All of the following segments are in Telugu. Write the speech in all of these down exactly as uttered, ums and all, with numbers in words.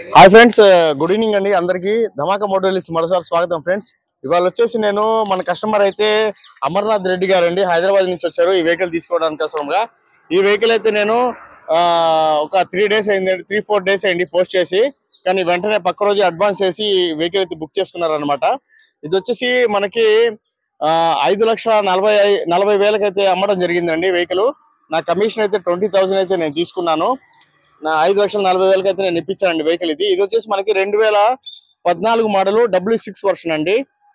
హాయ్ ఫ్రెండ్స్, గుడ్ ఈవినింగ్ అండి అందరికి. ధమాకా మోటోలిస్ మరోసారి స్వాగతం ఫ్రెండ్స్. ఇవాళ వచ్చేసి నేను మన కస్టమర్ అయితే అమర్నాథ్ రెడ్డి గారు అండి, హైదరాబాద్ నుంచి వచ్చారు ఈ వెహికల్ తీసుకోవడానికి కోసంగా. ఈ వెహికల్ అయితే నేను ఒక త్రీ డేస్ అయింది త్రీ ఫోర్ డేస్ అయింది పోస్ట్ చేసి, కానీ వెంటనే పక్క రోజు అడ్వాన్స్ చేసి వెహికల్ అయితే బుక్ చేసుకున్నారు అనమాట. ఇది వచ్చేసి మనకి ఐదు లక్షల నలభై నలభై వేలకైతే అమ్మడం జరిగిందండి వెహికల్. నా కమిషన్ అయితే ట్వంటీ థౌసండ్ అయితే నేను తీసుకున్నాను. నా ఐదు లక్షల నలభై వేలకి అయితే నేను ఇప్పించానండి వెహికల్. ఇది ఇది వచ్చేసి మనకి రెండు వేల పద్నాలుగు మోడల్ డబ్ల్యూ సిక్స్ వర్షన్ అండి.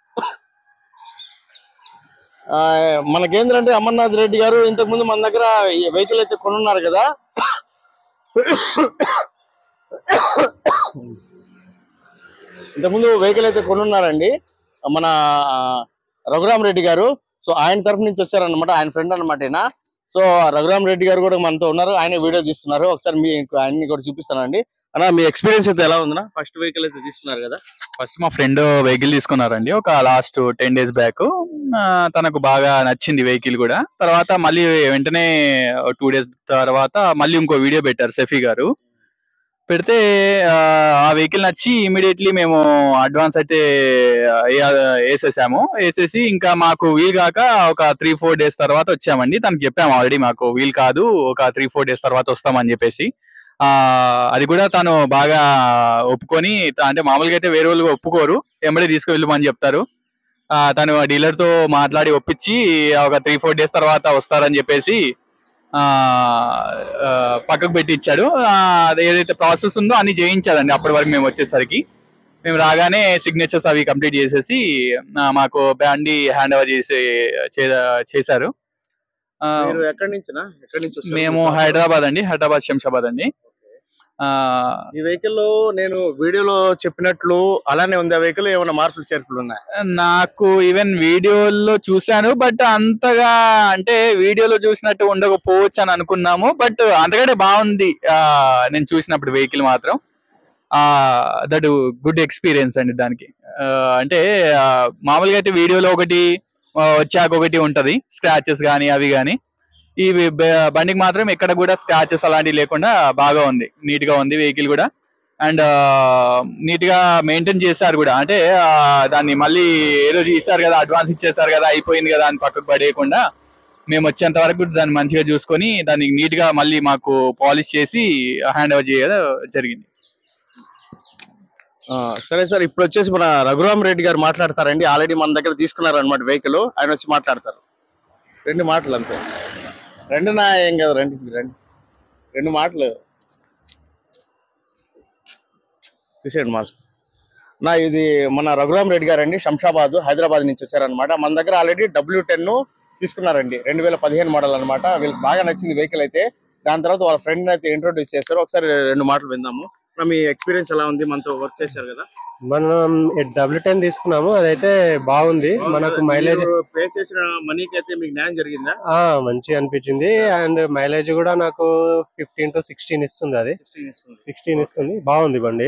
మనకేంటంటే అమర్నాథ్ రెడ్డి గారు ఇంతకుముందు మన దగ్గర వెహికల్ అయితే కొనున్నారు కదా, ఇంతకుముందు వెహికల్ అయితే కొనున్నారండి మన రఘురామ్ రెడ్డి గారు. సో ఆయన తరఫు నుంచి వచ్చారనమాట, ఆయన ఫ్రెండ్ అనమాట ఈయన. సో రఘురామ్ రెడ్డి గారు కూడా మనతో ఉన్నారు, ఆయన వీడియో తీస్తున్నారు. ఒకసారి మీ ఆయన్ని కూడా చూపిస్తానండి. అన్న, మీ ఎక్స్పీరియన్స్ అయితే ఎలా ఉందన్నా? ఫస్ట్ వెహికల్ అయితే తీసుకున్నారు కదా. ఫస్ట్ మా ఫ్రెండ్ వెహికల్ తీసుకున్నారండి ఒక లాస్ట్ టెన్ డేస్ బ్యాక్. తనకు బాగా నచ్చింది వెహికల్ కూడా. తర్వాత మళ్ళీ వెంటనే టూ డేస్ తర్వాత మళ్ళీ ఇంకో వీడియో పెట్టారు షఫీ గారు. పెడితే ఆ వెహికల్ నచ్చి ఇమీడియట్లీ మేము అడ్వాన్స్ అయితే వేసేసాము. వేసేసి ఇంకా మాకు వీల్ కాక ఒక త్రీ ఫోర్ డేస్ తర్వాత వచ్చామండి. తనకి చెప్పాము ఆల్రెడీ మాకు వీల్ కాదు, ఒక త్రీ ఫోర్ డేస్ తర్వాత వస్తామని చెప్పేసి. ఆ అది కూడా తను బాగా ఒప్పుకొని, అంటే మామూలుగా అయితే వేరే వాళ్ళు ఒప్పుకోరు, ఎంబడే తీసుకువెళ్ళమని చెప్తారు. తను డీలర్ తో మాట్లాడి ఒప్పించి ఒక త్రీ ఫోర్ డేస్ తర్వాత వస్తారని చెప్పేసి ఆ పక్కకు పెట్టి ఇచ్చాడు. ఏదైతే ప్రాసెస్ ఉందో అన్ని చేయించాలండి. అప్పటి వరకు మేము వచ్చేసరికి మేము రాగానే సిగ్నేచర్స్ అవి కంప్లీట్ చేసేసి మాకు బండి హ్యాండ్ ఓవర్ చేసి చేశారు. మేము హైదరాబాద్ అండి, హైదరాబాద్ శంషాబాద్ అండి. ఈ వెహికల్ లో నేను వీడియోలో చెప్పినట్లు అలానే ఉంది ఆ వెహికల్, ఏమైనా మార్పులు చేర్పులు ఉన్నాయి? నాకు ఈవెన్ వీడియోలో చూశాను, బట్ అంతగా అంటే వీడియోలో చూసినట్టు ఉండకపోవచ్చు అని అనుకున్నాము. బట్ అంతకంటే బాగుంది నేను చూసినప్పుడు వెహికల్ మాత్రం. దట్ గుడ్ ఎక్స్పీరియన్స్ అండి దానికి. అంటే మామూలుగా అయితే వీడియోలో ఒకటి వచ్చాక ఒకటి ఉంటది, స్క్రాచెస్ కానీ అవి కానీ. ఈ బండికి మాత్రం ఎక్కడ కూడా స్క్రాచెస్ అలాంటివి లేకుండా బాగా ఉంది, నీట్ గా ఉంది వెహికల్ కూడా. అండ్ నీట్ గా మెయింటైన్ చేశారు కూడా. అంటే దాన్ని మళ్ళీ ఏదో ఇస్తారు కదా, అడ్వాన్స్ ఇచ్చేస్తారు కదా, అయిపోయింది కదా అని పక్కకు పడేయకుండా మేము వచ్చేంత వరకు దాన్ని మంచిగా చూసుకొని దాన్ని నీట్ గా మళ్ళీ మాకు పాలిష్ చేసి హ్యాండ్ ఓవర్ చేయడం జరిగింది. సరే సార్, ఇప్పుడు వచ్చేసి మన రఘురామ్ రెడ్డి గారు మాట్లాడతారండి. ఆల్రెడీ మన దగ్గర తీసుకున్నారు అనమాట వెహికల్. ఆయన వచ్చి మాట్లాడతారు. రెండు మాటలు అంతే, రెండు నా ఏం కదా, రెండు రెండు రెండు మాటలు తీసేయండి మాస్క్. నా ఇది మన రఘురామ్ రెడ్డి గారు అండి, శంషాబాద్ హైదరాబాద్ నుంచి వచ్చారనమాట. మన దగ్గర ఆల్రెడీ డబ్ల్యూ టెన్ తీసుకున్నారండి, రెండు వేల పదిహేను మోడల్ అనమాట. వీళ్ళకి బాగా నచ్చింది వెహికల్ అయితే. దాని తర్వాత వాళ్ళ ఫ్రెండ్ అయితే ఇంట్రొడ్యూస్ చేస్తారు. ఒకసారి రెండు మాటలు విందాము. మీ ఎక్స్పీరియన్స్ ఎలా ఉంది? మనతో వర్క్ చేశారు కదా. మనం డబ్ల్యూ టెన్ తీసుకున్నాము, అదైతే బాగుంది. మనకు మైలేజ్ పే చేసిన మనీకి అయితే మీకు న్యాయం జరిగిందా? మంచిగా అనిపించింది. అండ్ మైలేజ్ కూడా నాకు ఫిఫ్టీన్ టు సిక్స్టీన్ ఇస్తుంది. అది సిక్స్టీన్ ఇస్తుంది. బాగుంది బండి.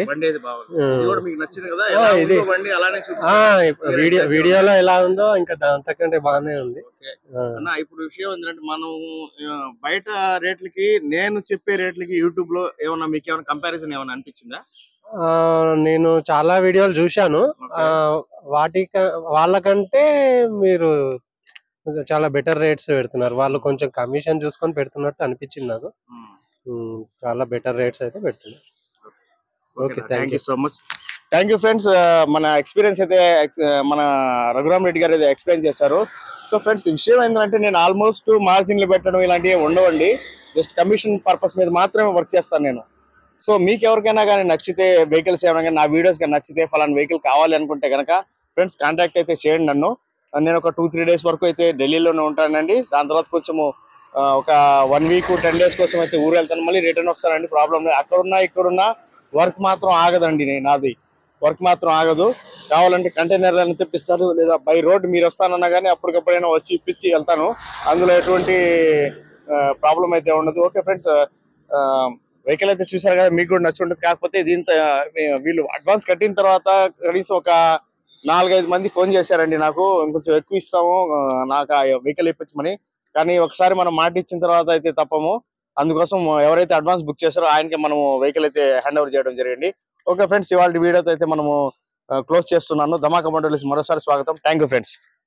వీడియో వీడియోలో ఎలా ఉందో ఇంకా అంతకంటే బాగానే ఉంది. ఇప్పుడు విషయం ఏంటంటే, మనం బయట రేట్లకి నేను చెప్పే రేట్లకి యూట్యూబ్ లో ఏమన్నా మీకు ఏమైనా కంపారిజన్ ఏమైనా అనిపించిందా? నేను చాలా వీడియోలు చూశాను. వాటి వాళ్ళకంటే మీరు చాలా బెటర్ రేట్స్ పెడుతున్నారు. వాళ్ళు కొంచెం కమిషన్ చూసుకొని పెడుతున్నట్టు అనిపించింది నాకు. చాలా బెటర్ రేట్స్ అయితే పెడుతున్నారు. Okay, thank you so much. Thank you friends. మన ఎక్స్పీరియన్స్ అయితే మన రఘురామ్ రెడ్డి గారు అయితే ఎక్స్ప్లెయిన్ చేశారు. సో ఫ్రెండ్స్, విషయం ఏంటంటే నేను ఆల్మోస్ట్ మార్జిన్లు పెట్టడం ఇలాంటివి ఉండవండి. జస్ట్ కమిషన్ పర్పస్ మీద మాత్రమే వర్క్ చేస్తాను నేను. సో మీకు ఎవరికైనా కానీ నచ్చితే, వెహికల్స్ ఏమైనా కానీ నా వీడియోస్ కానీ నచ్చితే, ఫలానా వెహికల్ కావాలి అనుకుంటే కనుక ఫ్రెండ్స్ కాంటాక్ట్ అయితే చేయండి నన్ను. నేను ఒక టూ త్రీ డేస్ వరకు అయితే ఢిల్లీలోనే ఉంటానండి. దాని తర్వాత కొంచెము ఒక వన్ వీక్ టెన్ డేస్ కోసం అయితే ఊరు వెళ్తాను, మళ్ళీ రిటర్న్ వస్తానండి. ప్రాబ్లం లేదు. అక్కడున్నా ఇక్కడున్నా వర్క్ మాత్రం ఆగదండి. నాది వర్క్ మాత్రం ఆగదు. కావాలంటే కంటైనర్లను తెప్పిస్తారు, లేదా బై రోడ్ మీరు వస్తానన్నా కానీ అప్పటికప్పుడైనా వచ్చి ఇప్పించి వెళ్తాను. అందులో ఎటువంటి ప్రాబ్లం అయితే ఉండదు. ఓకే ఫ్రెండ్స్, వెహికల్ అయితే చూసారు కదా, మీకు కూడా నచ్చి ఉంటుంది. కాకపోతే దీంతో వీళ్ళు అడ్వాన్స్ కట్టిన తర్వాత కనీసం ఒక నాలుగైదు మంది ఫోన్ చేశారండి నాకు, ఇంకొంచెం ఎక్కువ ఇస్తాము నాకు ఆ వెహికల్ ఇప్పించమని. కానీ ఒకసారి మనం మాట ఇచ్చిన తర్వాత అయితే తప్పము. అందుకోసం ఎవరైతే అడ్వాన్స్ బుక్ చేశారో ఆయనకి మనం వెహికల్ అయితే హ్యాండ్ ఓవర్ చేయడం జరిగింది. ఓకే ఫ్రెండ్స్, ఇవాళ వీడియోతో అయితే మనము క్లోజ్ చేస్తున్నాను. ధమాకా మండలిస్ మరోసారి స్వాగతం. Thank you friends.